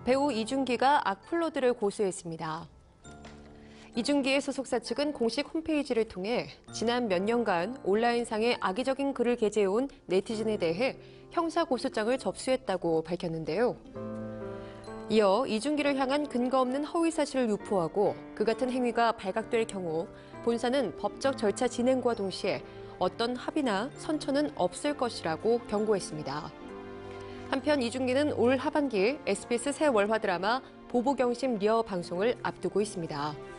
배우 이준기가 악플러들을 고소했습니다. 이준기의 소속사 측은 공식 홈페이지를 통해 지난 몇 년간 온라인상에 악의적인 글을 게재해온 네티즌에 대해 형사고소장을 접수했다고 밝혔는데요. 이어 이준기를 향한 근거 없는 허위 사실을 유포하고 그 같은 행위가 발각될 경우 본사는 법적 절차 진행과 동시에 어떤 합의나 선처는 없을 것이라고 경고했습니다. 한편 이준기는 올 하반기 SBS 새 월화 드라마 보보경심 리어 방송을 앞두고 있습니다.